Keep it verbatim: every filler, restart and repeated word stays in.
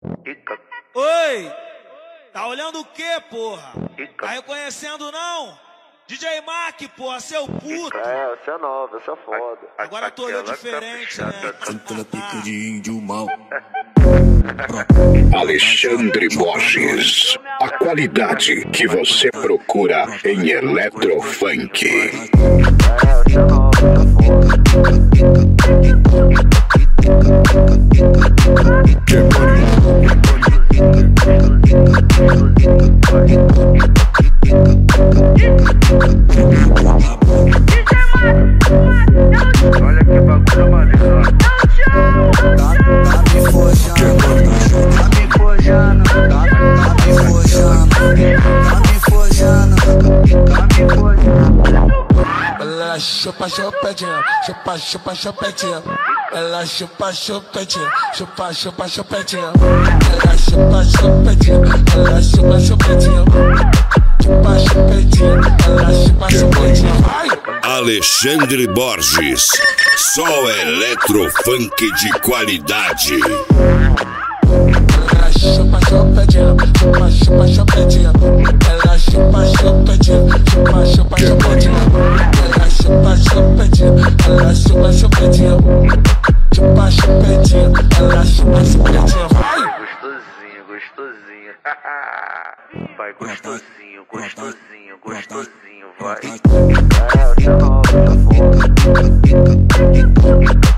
Oi! Tá olhando o quê, porra? Tá reconhecendo não? D J Mac, porra, seu puto! É, você é nova, você é foda. Agora tu olhou diferente, né? Aquela pica de índio mal. Alexandre Borges, a qualidade que você procura em eletrofunk. É, você é nova, você é foda. Olha que bagulho maneiro. Tá me forjando, tá me forjando, tá me forjando, tá me forjando, tá me forjando. Ela chupa chupadinha, chupa chupa chupadinha. Ela chupa chupadinha, chupa chupa chupadinha. Ela chupa chupadinha, ela chupa chupadinha. Chupa chupadinha, ela chupa chupadinha. Alexandre Borges, só eletrofunk de qualidade. Ela chupa chupadinha, chupa chupa chupadinha. Ela chupa chupadinha, chupa chupa chupadinha. Ela chupa chupadinha, ela chupa chupadinha. Chupa chupadinha, ela chupa chupadinha. Gostosinho, gostosinho. Vai gostosinho, gostosinho, gostosinho, vai. É, você é nova, você é foda.